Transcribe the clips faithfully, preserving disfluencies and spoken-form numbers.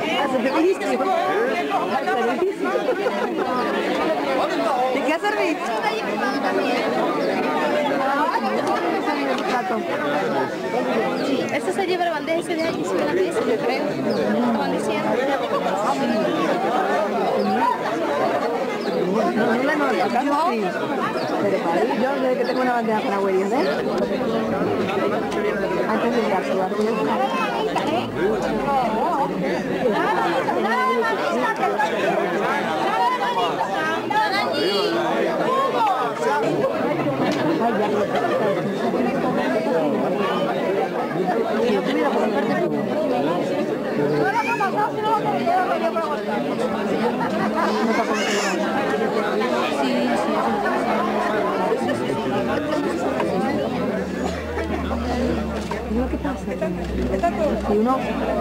¿Y qué servir? Eso se lleva la bandeja ese de ahí, se la mesa, yo creo. Estaban diciendo. No, no la noto, acá no sí. Pero para ir, yo desde que tengo una bandeja para huellas, ¿eh? Antes de ir a ¿qué pasa? Y uno,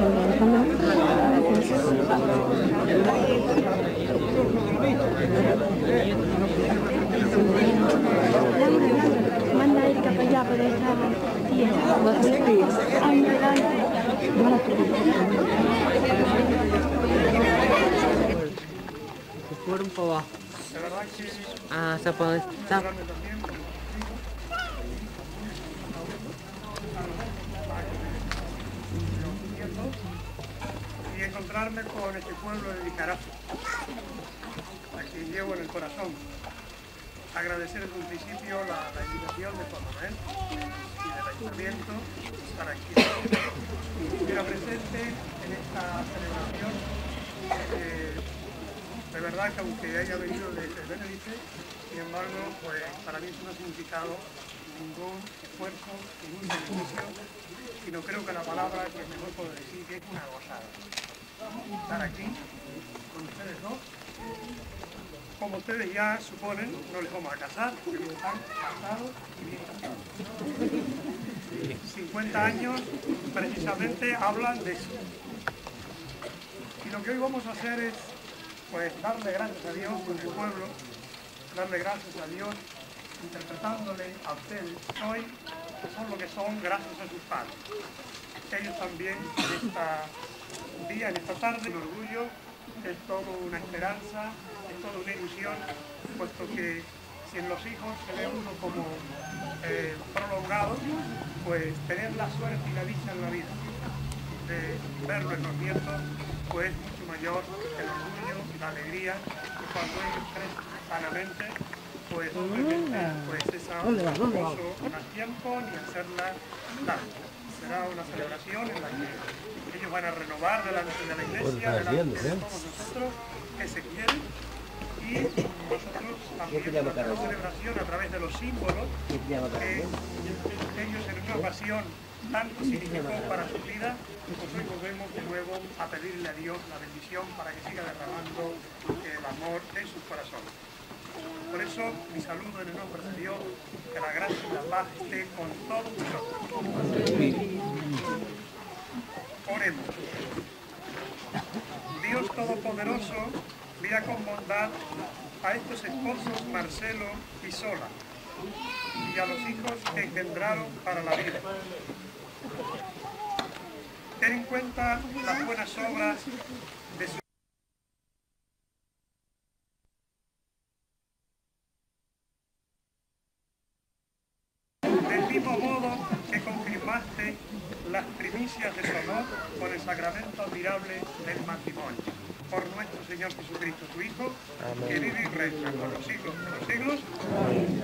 Manda a Erika para allá, pero esta tía. ¿vas a hacer tío? Ay, no, no. Fueron para abajo. Ah, se puede estar. Y encontrarme con este pueblo de Nicaragua, a quien llevo en el corazón. Agradecer desde un principio la, la invitación de Juan Manuel y del Ayuntamiento para que estuviera presente en esta celebración. Eh, de verdad que aunque haya venido desde Benedice, sin embargo, pues para mí eso no ha significado ningún esfuerzo, ningún sacrificio, sino creo que la palabra que mejor puedo decir que es una gozada. Estar aquí con ustedes dos. Como ustedes ya suponen, no les vamos a casar, porque están casados y bien casados. cincuenta años precisamente hablan de eso. Y lo que hoy vamos a hacer es pues darle gracias a Dios con el pueblo, darle gracias a Dios interpretándole a ustedes hoy que son lo que son gracias a sus padres. Ellos también en este día, en esta tarde, un orgullo, es todo una esperanza, es toda una ilusión, puesto que si en los hijos se ve uno como eh, prolongado, pues tener la suerte y la dicha en la vida de verlo en los nietos, pues es mucho mayor el orgullo y la alegría que cuando ellos crecen sanamente, pues obviamente pues esa gozo no da tiempo ni hacerla tarde. Será una celebración en la que ellos van a renovar delante de la iglesia, delante de todos nosotros que se quieren, y nosotros también hacer una celebración a través de los símbolos que ellos en una ocasión tanto significó para su vida, pues hoy volvemos de nuevo a pedirle a Dios la bendición para que siga derramando el amor en sus corazones. Por eso, mi saludo en el nombre de Dios, que la gracia y la paz esté con todos nosotros. Oremos. Dios Todopoderoso, mira con bondad a estos esposos Marcelo y Sola, y a los hijos que engendraron para la vida. Ten en cuenta las buenas obras de su del mismo modo que confirmaste las primicias de su amor con el sacramento admirable del matrimonio. Por nuestro Señor Jesucristo, tu Hijo, amén, que vive y reina por los siglos de los siglos. Amén.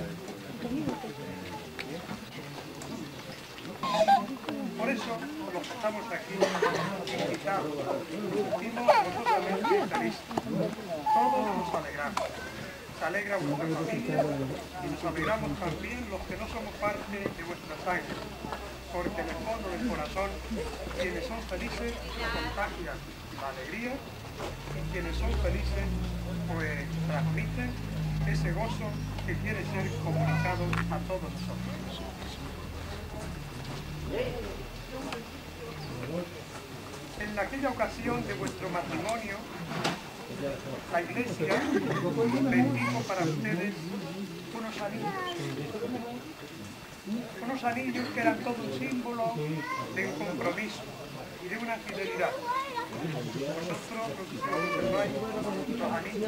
Por eso, los que estamos aquí invitados, decimos vosotros felices. Todos nos alegramos. Se alegra vuestra familia y nos alegramos también los que no somos parte de vuestra sangre, porque en el fondo del corazón, quienes son felices contagian la alegría y quienes son felices pues transmiten ese gozo que quiere ser comunicado a todos nosotros. En aquella ocasión de vuestro matrimonio, la iglesia bendijo para ustedes unos anillos, unos anillos que eran todo un símbolo de un compromiso y de una fidelidad. Vosotros, los que observáis los anillos,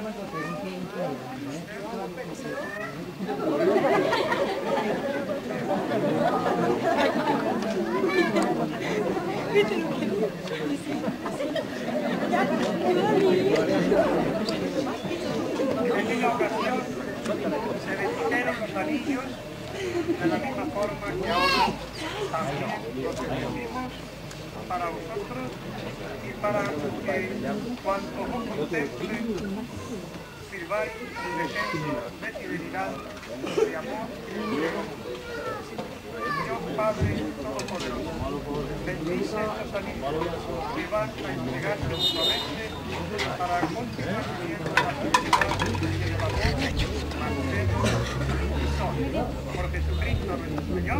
en aquella ocasión se vendieron los anillos de la misma forma que ahora también los vendimos para vosotros y para que cuanto os contemple sirváis de ejemplo de fidelidad, de amor y de gozo. Dios Padre Todopoderoso, bendice estos anillos que van a entregarse mutuamente para continuar viviendo la felicidad y el amor, Marcelo y Sol. Por Jesucristo nuestro Señor.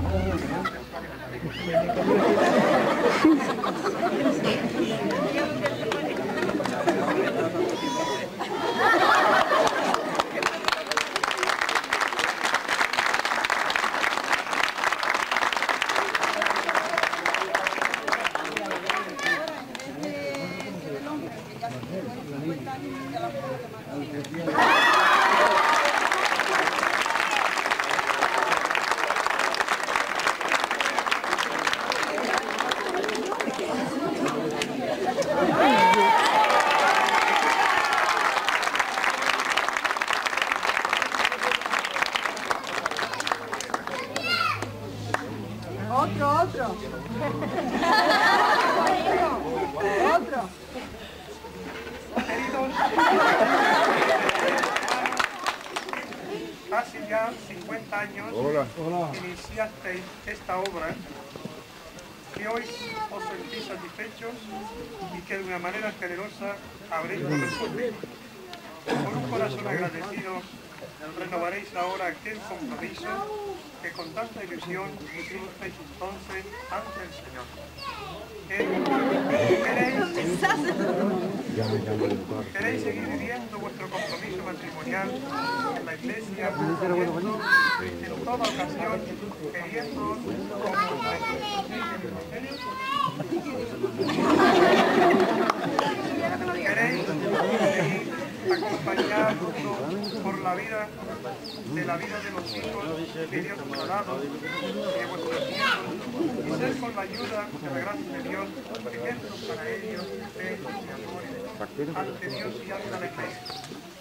Otro, otro. Otro. Queridos, hace ya cincuenta años iniciasteis esta obra que hoy os sentís satisfechos y que de una manera generosa habréis correspondido. Con un corazón agradecido renovaréis ahora aquel compromiso que con tanta ilusión hicisteis entonces ante el Señor. ¿Queréis, ¿Queréis seguir viviendo vuestro compromiso matrimonial en la iglesia, en toda ocasión, queriendo como ¿Queréis seguir acompañados por la vida de la vida de los hijos que Dios os ha dado y de vuestros hijos y ser con la ayuda de la gracia de Dios ejemplos para ellos de fe y de amor ante Dios y ante la iglesia?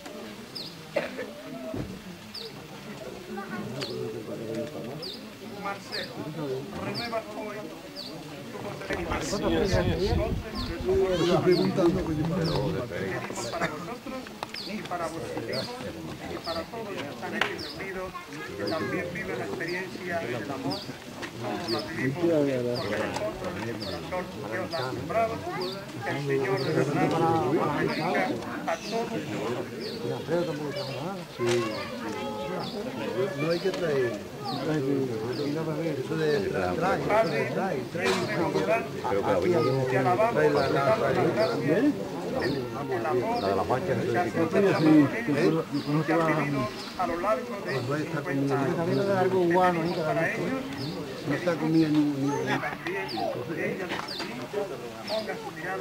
Marcelo, renueva hoy tu consentimiento. Estoy preguntando para vosotros y para vuestros hijos y para todos los que están aquí reunidos, que también viven la experiencia del amor, como la vivimos, porque nosotros en el corazón Dios la ha sembrado, que el Señor de verdad nos bendiga a todos nosotros. No hay que traer. Eso de traer. Padre, lleno de bondad, te alabamos por darte las gracias, el amor que has conservado y que has vivido a lo largo de estos cincuenta años. Pedimos para ellos No está comida ni ni que también ella desde aquí ponga su mirada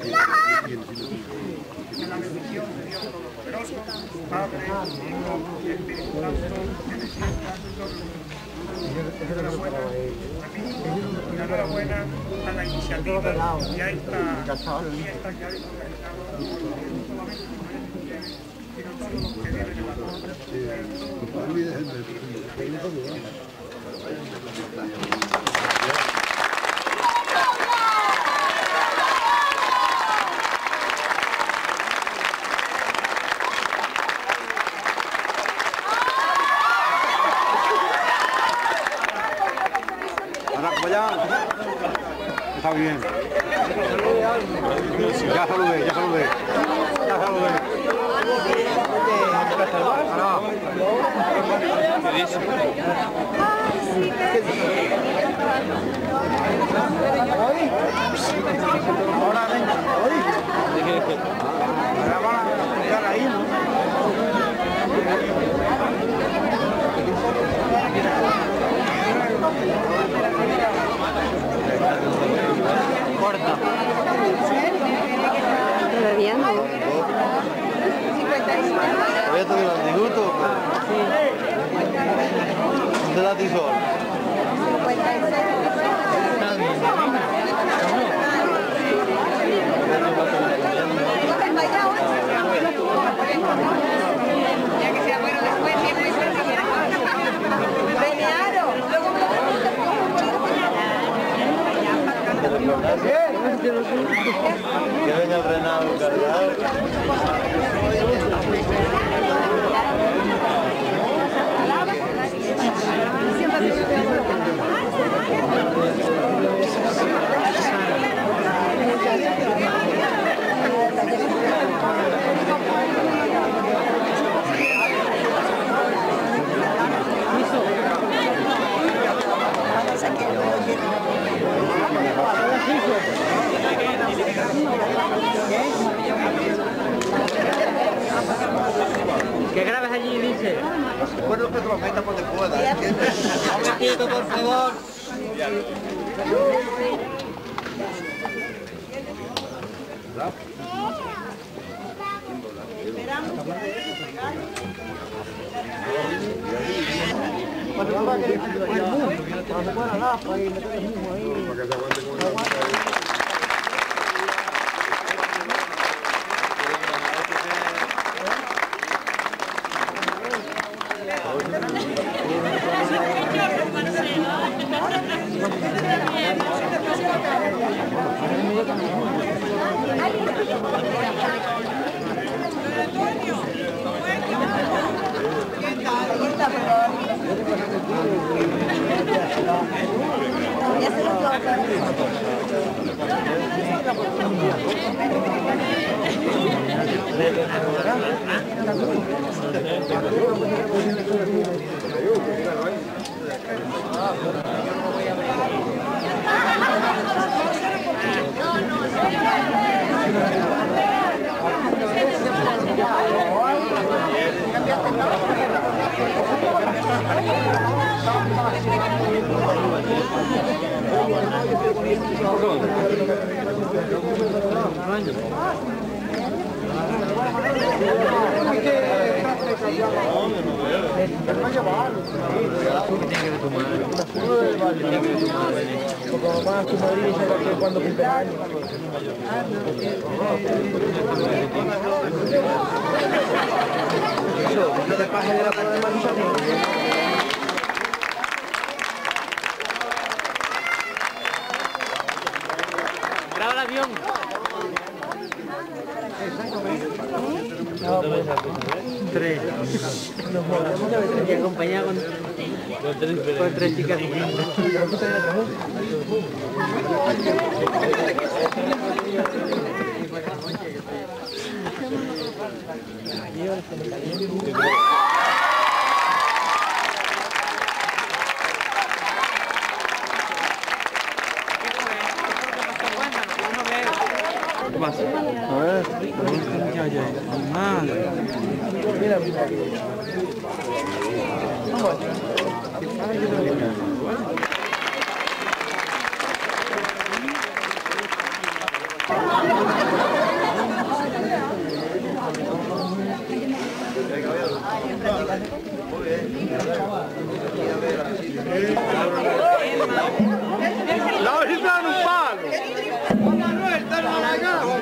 en la bendición de Dios Todopoderoso, Padre, Hijo y Espíritu Santo, que descienda sobre nosotros. Enhorabuena, repito, enhorabuena a la iniciativa y a esta fiesta que habéis organizado, no solamente ustedes, sino todos los que viven en la zona. Está bien. Ya saludé, ya saludé. Ya saludé. Ahora venga, ahora van a quedar ahí, ¿no? Corta. a ti solo. Ya que sea bueno después, siempre Que venga el Renado cargado. Que grabes allí, dice. Bueno, que te lo metas donde pueda. Un quieto, por favor. Cuando cumple años. Eso, no te pases de la prueba de Manzanillo. Graba el avión. Tres. Y acompañado con, con tres chicas. ¿Qué pasa? A ver. Ya, ya. Madre. Mira, La visita en un palo. Manuel, está en la casa.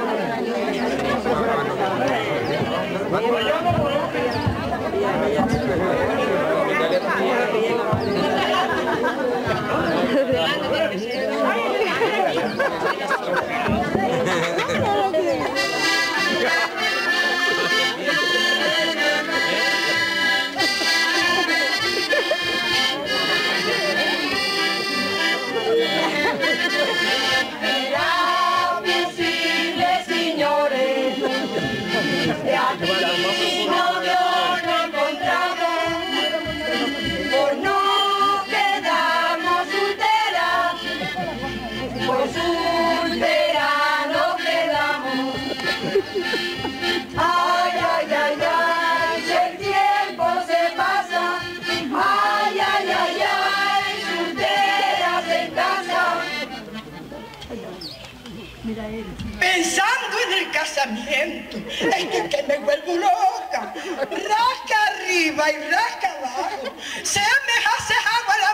Pensando en el casamiento, es que, que me vuelvo loca. Rasca arriba y rasca abajo. Se me hace agua la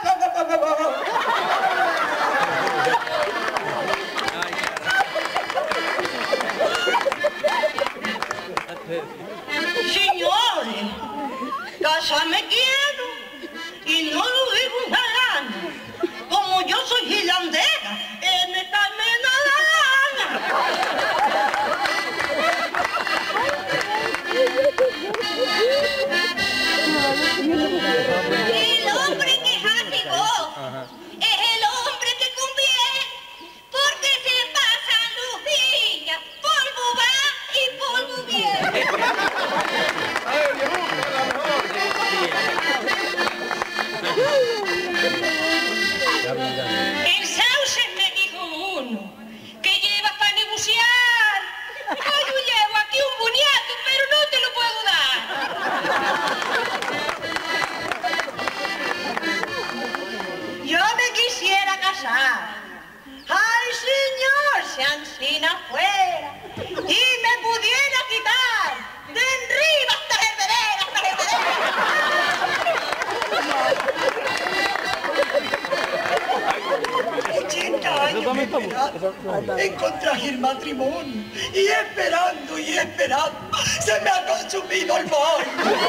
Señores, casarme quiero y no lo digo un galán. Como yo soy gilandera, en esta mena la lana. El hombre que es así vos es el hombre que conviene, porque se pasa los días, polvo va y polvo viene. En Sauces me dijo uno que llevas para negociar. Yo llevo aquí un boniato, pero no te lo puedo dar. Yo me quisiera casar. Ay, señor, se ansina afuera y me pudiera quitar de arriba hasta Herberera, hasta Herberera. ochenta años esperando, encontré el matrimonio y esperando y esperando se me ha consumido el bol.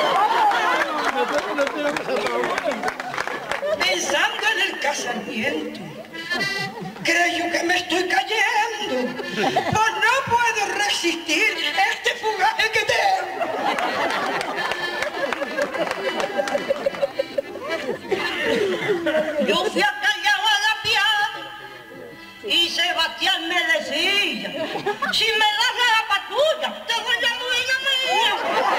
Pensando en el casamiento, creo que me estoy cayendo, pues no puedo resistir este fugaje que tengo. Yo fui a callar a la piada y Sebastián me decía, si me das la patulla, te doy la dueña mía.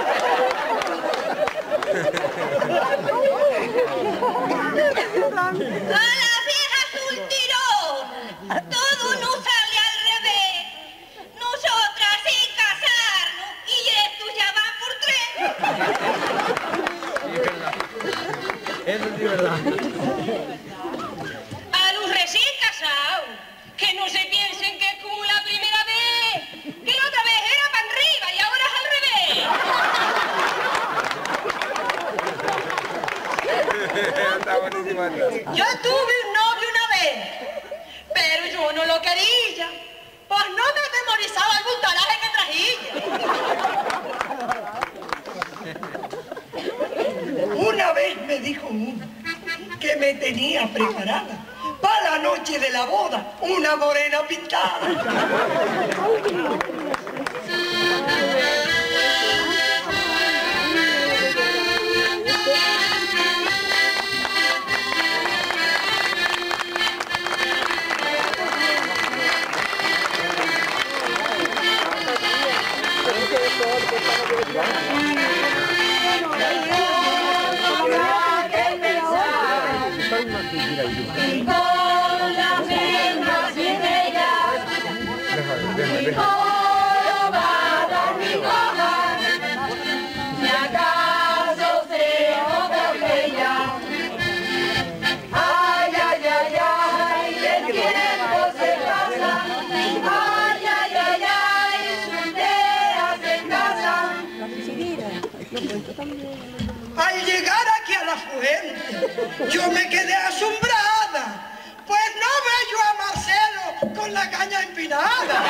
A la vieja sultirona, todo nos sale al revés. Nosotras sin casarnos y estos ya van por tres. Eso sí es verdad. A los recién casados, que no se piensen que es como la primera vez, que la otra vez era para arriba y ahora es al revés. Yo tuve un novio una vez, pero yo no lo quería, pues no me memorizaba el buntalaje que trajía. Una vez me dijo uno que me tenía preparada para la noche de la boda una morena pintada. Y con las mismas ideas, y jorobada mi baja, si acaso se atropella. Ay, ay, ay, ay, el tiempo se pasa. Ay, ay, ay, ay, sus ideas se casan. Al llegar aquí a la fuente, yo me quedé asombrada, pues no veo a Marcelo con la caña empinada.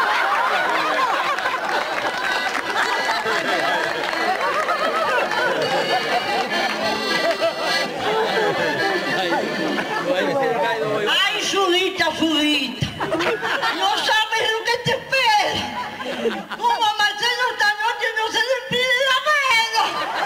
Ay, sudita, sudita, no sabes lo que te espera. Como a Marcelo esta noche no se le pide la vela.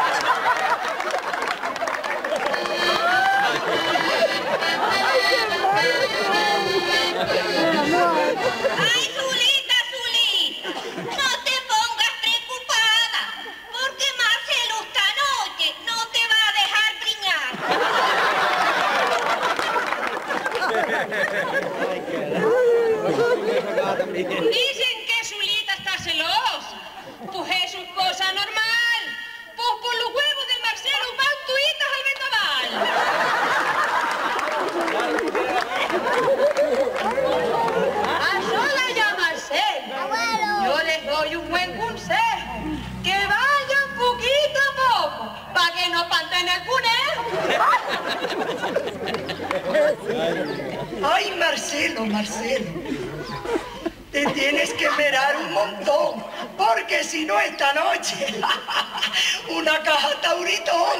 Ay, Zulita, Zulita, no te pongas preocupada, porque Marcelo esta noche no te va a dejar briñar. Dicen que Zulita está celosa, pues eso es cosa normal, pues por los huevos de Marcelo van tuitas al vendaval. A sola ya Marcelo, yo les doy un buen consejo, que vayan poquito a poco, para en el cune. Ay, Marcelo, Marcelo. Te tienes que merar un montón, porque si no esta noche, una caja tauritón.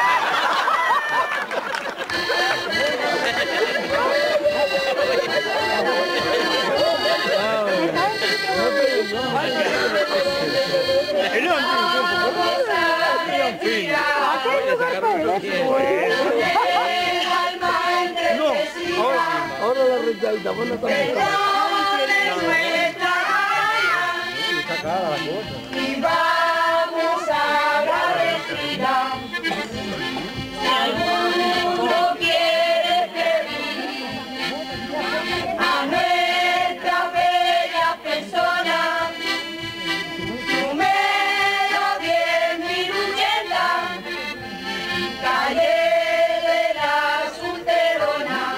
Ahora la rechadita, vos no también. Y vamos a la vecina. Si alguno quiere pedir a nuestra bella persona, número diez mil ochenta, calle de la Solterona.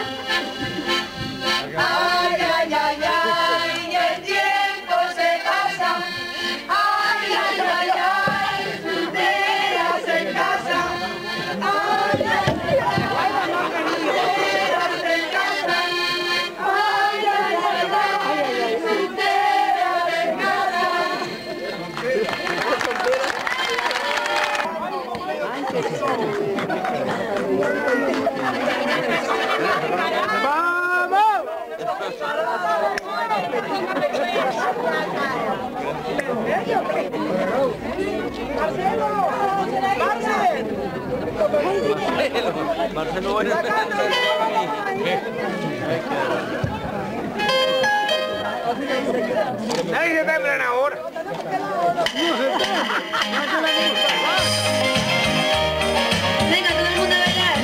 Ay, ay, ay, ay, el tiempo se pasa. Ay, ay, ay, ay, solteras en casa. Ay, ay, ay, ay, solteras en casa. Ay, ay, ay, ay, solteras en casa. Marcelo, bueno. Nadie se temblan ahora. Venga, todo el mundo a bailar.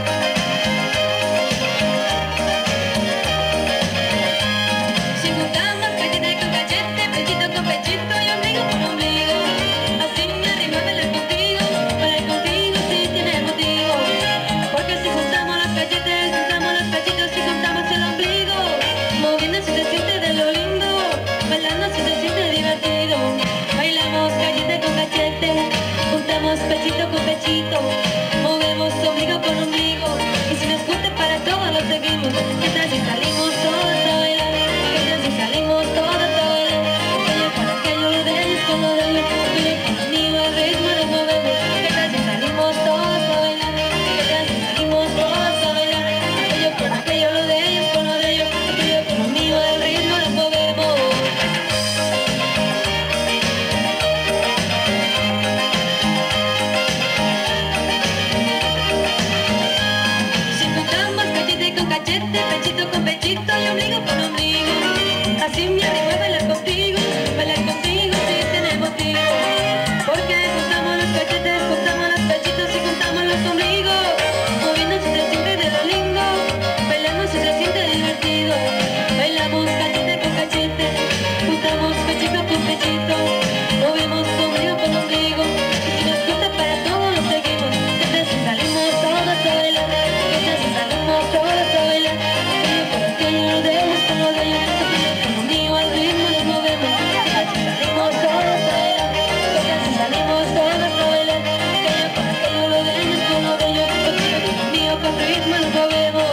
Si juntamos cachete con cachete, pechito con pechito y ombligo con ombligo, así me arrimo a bailar contigo, bailar contigo si tienes motivo. Porque si juntamos los cachetes, juntamos los cachitos y juntamos el ombligo, moviendo si se siente de lo lindo, bailando si se siente divertido. Bailamos cachete con cachete, juntamos pechito con pechito, movemos ombligo con ombligo, y si nos gusta para todos lo seguimos. ¿Qué tal si salimos todos a bailar? ¿Qué tal si salimos todos a bailar? Aquello con aquello, lo de ellos con lo de ellos, tú y yo conmigo al ritmo nos movemos. ¿Qué tal si salimos todos a bailar? ¿Qué tal si salimos todos a bailar? Aquello con aquello, lo de ellos con lo de ellos, tú y yo conmigo al ritmo nos movemos. Si juntamos cachete con cachete, pechito con pechito y ombligo con ombligo, así me arrimo a bailar contigo, bailar contigo si tienes motivo. Porque juntamos los cachetes, juntamos los pechitos y juntamos los ombligos, moviendo si se siente de lo lindo, bailando si se siente divertido. Bailamos cachete con cachete, juntamos pechito con pechito, movemos ombligo con ombligo, y si nos gusta para todos lo seguimos. ¿Qué tal si salimos todos a bailar? ¿Qué tal si salimos todos a bailar? Aquello con aquello, lo de ellos con lo de ellos, aquello conmigo al ritmo nos movemos. ¿Qué tal si salimos todos a bailar? ¿Qué tal si salimos todos a bailar? Aquello con aquello, lo de ellos con lo de ellos, aquello conmigo con ritmo nos movemos.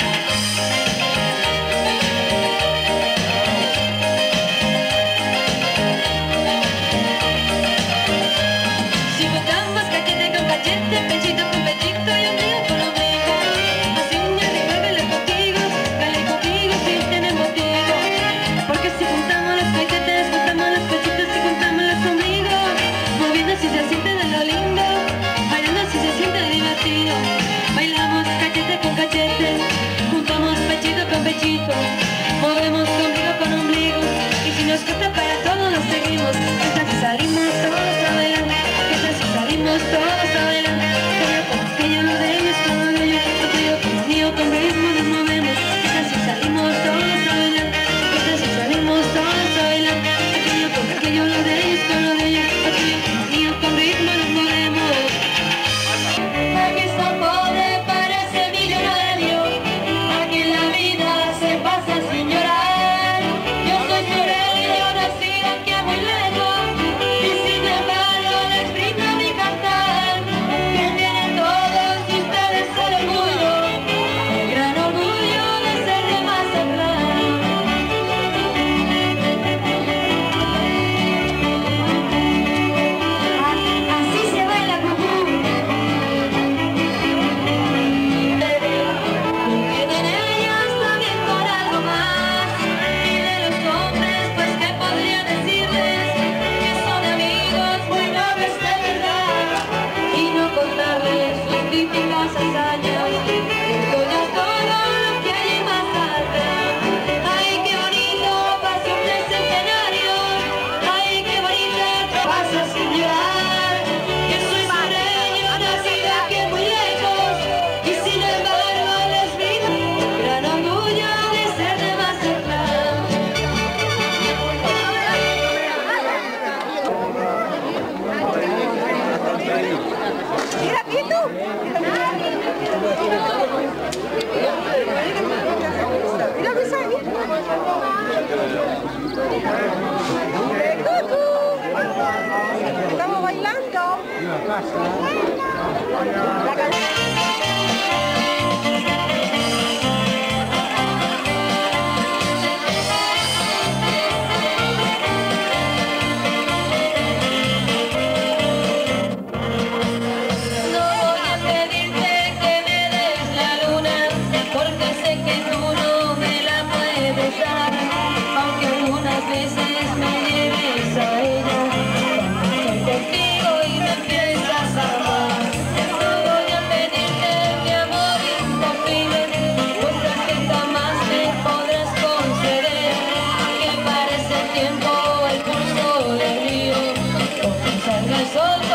Si juntamos cachete con cachete, pechito con pechito y ombligo con ombligo, así me arrimo a bailar contigo, bailar contigo si tienes motivo. Porque si juntamos los cachetes, juntamos los pechitos y juntamos los ombligos, moviendo si se siente de lo lindo, bailando si se siente divertido. Bailamos cachete con cachete, juntamos pechito con pechito, movemos ombligo con ombligo, y si nos gusta para todos lo seguimos. ¿Qué tal si salimos todos a bailar? ¿Qué tal si salimos todos a bailar? Aquello con aquello, lo de ellos con lo de ellos, aquello conmigo con ritmo nos movemos. ¿Qué tal si salimos todos a bailar? ¿Qué tal si salimos todos a bailar? Aquello con aquello, lo de ellos con lo de ellos, aquello conmigo con ritmo nos movemos. Aquí está pobre parece millonario, aquí la vida se pasa sin llorar. Yo soy sureño, nacido aquí muy lejos, Estamos bailando. La canción. Sol